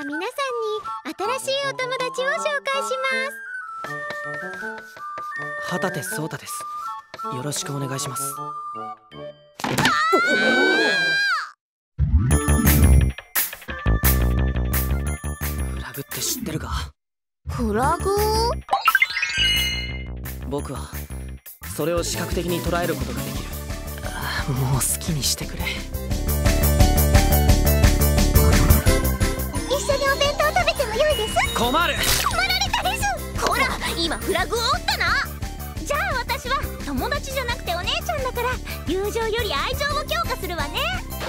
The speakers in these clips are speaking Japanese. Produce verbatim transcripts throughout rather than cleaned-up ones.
皆さんに新しいお友達を紹介します。 旗手颯太です。よろしくお願いします。フラグって知ってるか？ フラグ？ 僕はそれを視覚的に捉えることができる。もう好きにしてくれ。 一緒にお弁当食べてもよいです。 困る。 困られたです。ほら今フラグを折ったな。じゃあ私は友達じゃなくてお姉ちゃんだから友情より愛情を強化するわね。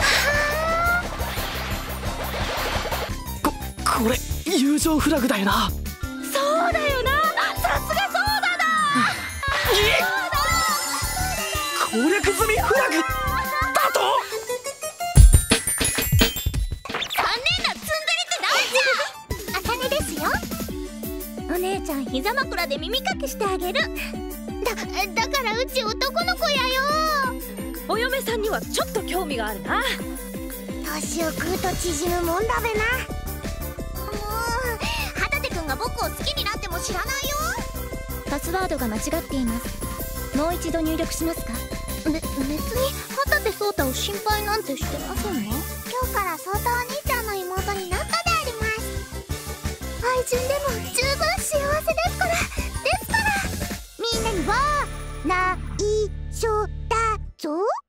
ここれ友情フラグだよな。 そうだよな。さすがそうだな。 攻略済みフラグだと。 残念なツンデレってダメじゃん。茜ですよ。お姉ちゃん膝枕で耳かきしてあげる。だだからうち男の子やよ。 お嫁さんにはちょっと興味があるな。 年を食うと縮むもんだべな。もう旗手くんが僕を好きになっても知らないよ。パスワードが間違っています。もう一度入力しますか？べ別に旗手颯太を心配なんてしてませんわ。今日から颯太お兄ちゃんの妹になったであります。愛人でも十分幸せですからですから。みんなには内緒だぞ。